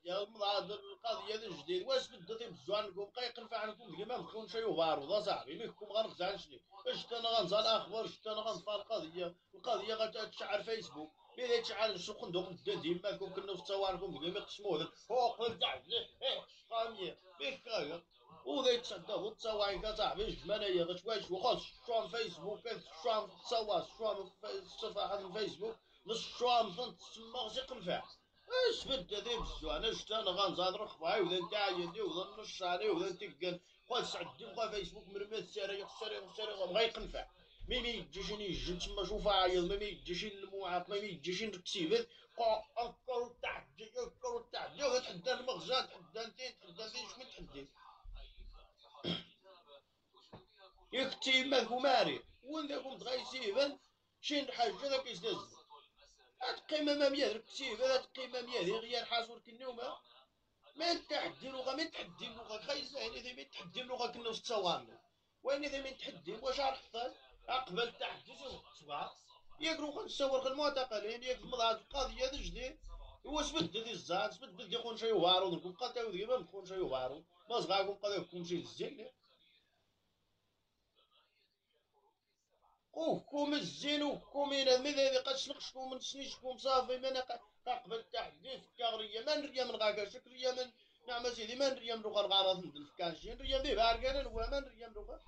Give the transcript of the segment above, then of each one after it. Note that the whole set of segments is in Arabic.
يا هذا القضيه الجديد واش بدات بزوان لكم بقى يقنفع عنكم كيما مخون شي وبارود اصاحبي ميكم غنخزع شني اش انا غنزع الاخبار اش انا غنطفى القضيه غتشعل فيسبوك ملي تشعل شو خندوق الدين ديماكم كنا في تصوانكم ديما يقسموه فوق تاع خاميه بكايا وذا يتصدى وتصوان كصاحبي جمانية غشواش وخاص شوام فيسبوك شوام تصوى شوام صفحة الفيسبوك شوام تسمى غسيق الفاع اش بدا ذي بزوان اش انا غنزاد رخباي وذا انت عيدي وذا نشاني وذا تقن خويا سعدي بقى فيسبوك مرمي الساري بغا يقنفع ميمي يجيشني يجي تما شوف عايض ميمي يجيشي المواعق ميمي يجيشي الكسيبات اكل تحدي اكل تحدي وتحدى المغزى تحدى انت تحدى انت شكون تحدي يكتي ماكو ماري وين ذاكم تغيسيبا شين حاجة ذاك يستهزئ القيمة ما مية كتيبة القيمة مية غير حاسور كنوما من تحدي لغة من تحدي لغة خايس يعني ذي من تحدي لغة كنا وستوانو وين ذي من تحدي واش عرفت اقبل تحدي سبعة يقرو نصور المعتقلين ياك مضات القضية ذي جديد واش بدل ذي الزاد بدل يكون شي وارو نكون قتاو ذي ما نكون شي وارو ما صغاكم قداكم شي الزين وكم الزين وكم إلى ماذا قد شنقشكم من سنيشكم صافي من قبل تحديث كغرية من ريا من غاكا شكريا من نعم سيدي من ريا من روغا الغرض ندل فكانشين ريا ذي بارقانا من ريا من روغا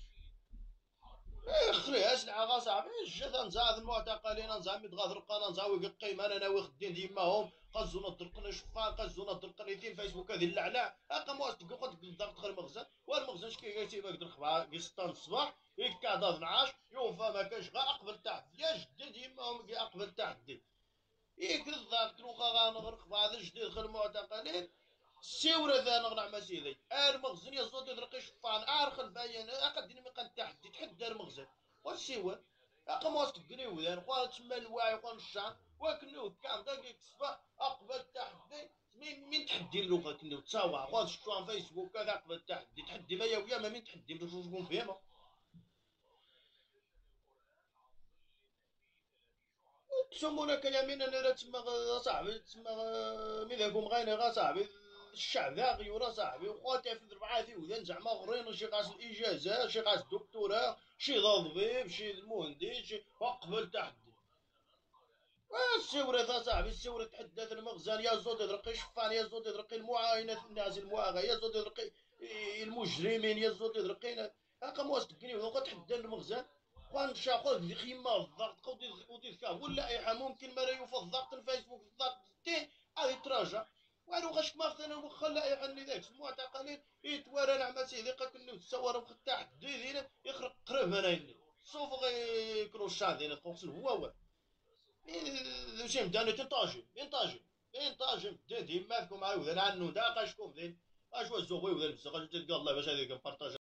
خليها العاغا صاحبي الجثة نزاد المعتقلين نزعم يتغاثر قانا نزاوي قيمة انا ناوي خدين ديما هم قزونا الدرقنا شفان قزونا الدرقنيتين فيسبوك هذه اللعلع هاكا مواس تلقى قد الضغط غير المخزن والمخزن شكي يسيبك قدر خبا قسطان الصباح يكاد 12 يوفا ما كاش غا اقبل تحت يا جدي ديما هم اقبل تحدي يك الضغط روخا غانغر خبا هذا جديد غير المعتقلين سيورة ذا نغنع مسيدي المخزن يزود يدرقي شفان ارخل باين اقدني من قد تحدي تحدى المخزن والسيور اقام واس تقني وذان خوات تسمى الواعي خوان الشعب وكنو كان دقيق صبا اقبل تحدي من تحدي اللغه كنو تساوى خوات شفان فيسبوك كذا اقبل تحدي تحدي ما يا ما من تحدي باش نكون فيها تسمونا كلامين انا تسمى صاحبي تسمى ميذاكم غاينا صاحبي الشعب ذا غيورا صاحبي وخواتي في ربعاتي وذن زعما غرين شي قاس الاجازه شي قاس الدكتوراه شي ضبيب شي المهندس شي وقبل تحدي السورة ذا صاحبي السورة تحدث المخزن يا زود يدرقي شفان يا زود يدرقي المعاينة الناس المواغة يا زود يدرقي المجرمين يا زود يدرقي هاكا مواسطقني وذوقا تحدى المخزن وان شاخذ ذي خيمة الضغط ودي ذكا واللائحة ممكن ما يوفى الضغط الفيسبوك الضغط تي هذه تراجع وانو غشك ما مثلا وخا اللائحة اللي ذاك المعتقلين يتوارى نعمة سيدي قاكنو تصور وخا تحدي يخرق قرب هنا سوف غي كروشان دينا تقوصن هو ذو مدانو تنطاجم ينطاجم ديما فيكم عاود انا عنو دا قاشكم ذين اش وزوغي وذا بزاف تلقى الله باش هذيك نبارطاج